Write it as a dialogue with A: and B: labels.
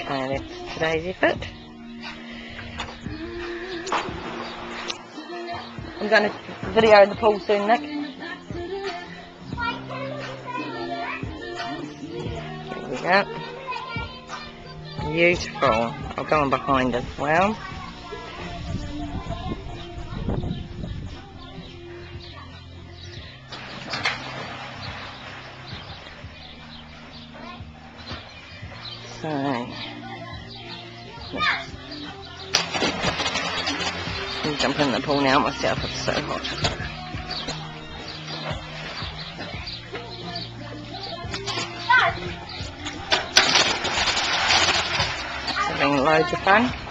A: And it's today's effort. I'm going to video the pool soon, Nick. Here we go. Beautiful. I'll go on behind as well. So, I'm jumping in the pool now myself, it's so hot. It's having loads of fun.